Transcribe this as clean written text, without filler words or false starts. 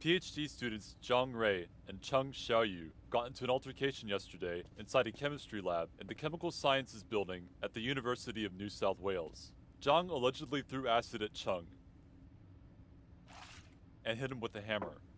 PhD students Zhang Rui and Cheng Xiaoyu got into an altercation yesterday inside a chemistry lab in the Chemical Sciences building at the University of New South Wales. Zhang allegedly threw acid at Cheng and hit him with a hammer.